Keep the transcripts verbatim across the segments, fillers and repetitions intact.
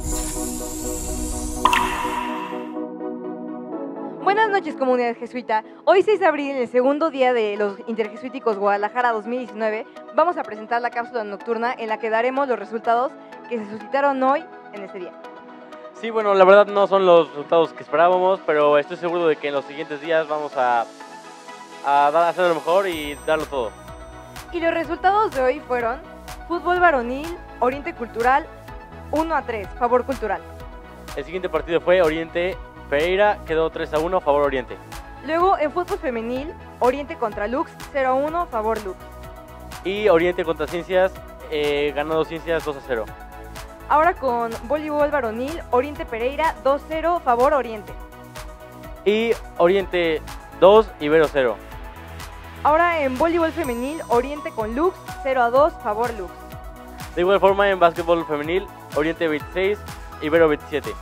Buenas noches, comunidad jesuita. Hoy, seis de abril, el segundo día de los Interjesuíticos Guadalajara dos mil diecinueve, vamos a presentar la cápsula nocturna en la que daremos los resultados que se suscitaron hoy en este día. Sí, bueno, la verdad no son los resultados que esperábamos, pero estoy seguro de que en los siguientes días vamos a, a dar, hacer lo mejor y darlo todo. Y los resultados de hoy fueron: fútbol varonil, Oriente Cultural, uno a tres, favor Cultural. El siguiente partido fue Oriente Pereira, quedó tres a uno, favor Oriente. Luego, en fútbol femenil, Oriente contra Lux, cero a uno, favor Lux. Y Oriente contra Ciencias, eh, ganando Ciencias dos a cero. Ahora con voleibol varonil, Oriente Pereira, dos a cero, favor Oriente. Y Oriente dos, Ibero cero. Ahora en voleibol femenil, Oriente con Lux, cero a dos, favor Lux. De igual forma en básquetbol femenil, Oriente veintiséis, Ibero veintisiete.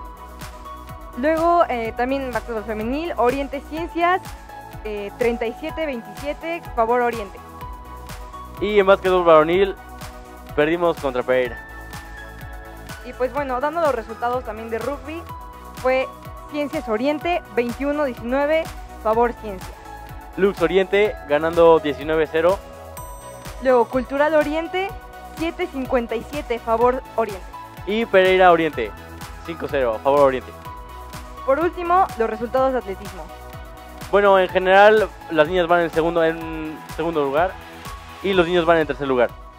Luego eh, también en básquetbol femenil, Oriente Ciencias, eh, treinta y siete a veintisiete, favor Oriente. Y en básquetbol varonil, perdimos contra Pereira. Y pues bueno, dando los resultados también de rugby, fue Ciencias Oriente, veintiuno a diecinueve, favor Ciencias. Lux Oriente, ganando diecinueve a cero. Luego Cultural Oriente, siete a cincuenta y siete, favor Oriente. Y Pereira Oriente, cinco a cero, favor Oriente. Por último, los resultados de atletismo. Bueno, en general las niñas van en segundo, en segundo lugar y los niños van en tercer lugar.